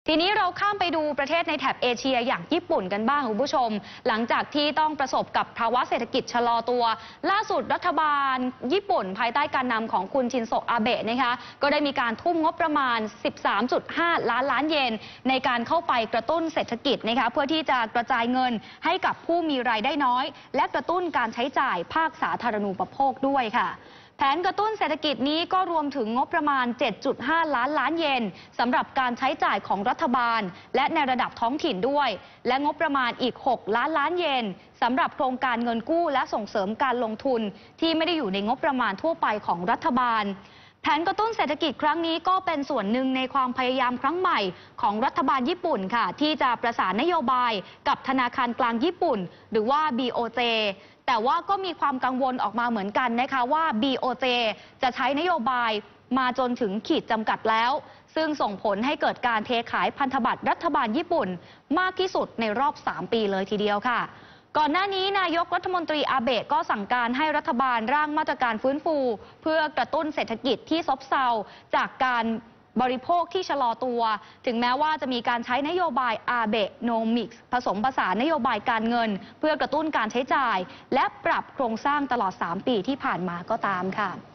ทีนี้เราข้ามไปดูประเทศในแถบเอเชียอย่างญี่ปุ่นกันบ้างคุณผู้ชมหลังจากที่ต้องประสบกับภาวะเศรษฐกิจชะลอตัวล่าสุดรัฐบาลญี่ปุ่นภายใต้การนำของคุณชินโซอาเบะนะคะก็ได้มีการทุ่มงบประมาณ 13.5 ล้านเยนในการเข้าไปกระตุ้นเศรษฐกิจนะคะเพื่อที่จะกระจายเงินให้กับผู้มีรายได้น้อยและกระตุ้นการใช้จ่ายภาคสาธารณูปโภคด้วยค่ะแผนกระตุ้นเศรษฐกิจนี้ก็รวมถึงงบประมาณ 7.5 ล้านเยนสำหรับการใช้จ่ายของรัฐบาลและในระดับท้องถิ่นด้วยและงบประมาณอีก 6 ล้านเยนสำหรับโครงการเงินกู้และส่งเสริมการลงทุนที่ไม่ได้อยู่ในงบประมาณทั่วไปของรัฐบาลแผนกระตุ้นเศรษฐกิจครั้งนี้ก็เป็นส่วนหนึ่งในความพยายามครั้งใหม่ของรัฐบาลญี่ปุ่นค่ะที่จะประสานนโยบายกับธนาคารกลางญี่ปุ่นหรือว่า BOJ แต่ว่าก็มีความกังวลออกมาเหมือนกันนะคะว่า BOJ จะใช้นโยบายมาจนถึงขีดจำกัดแล้วซึ่งส่งผลให้เกิดการเทขายพันธบัตรรัฐบาลญี่ปุ่นมากที่สุดในรอบ 3 ปีเลยทีเดียวค่ะก่อนหน้านี้นายกรัฐมนตรีอาเบะก็สั่งการให้รัฐบาลร่างมาตรการฟื้นฟูเพื่อกระตุ้นเศรษฐกิจที่ซบเซาจากการบริโภคที่ชะลอตัวถึงแม้ว่าจะมีการใช้นโยบายอาเบะโนมิกส์ผสมผสานนโยบายการเงินเพื่อกระตุ้นการใช้จ่ายและปรับโครงสร้างตลอด 3 ปีที่ผ่านมาก็ตามค่ะ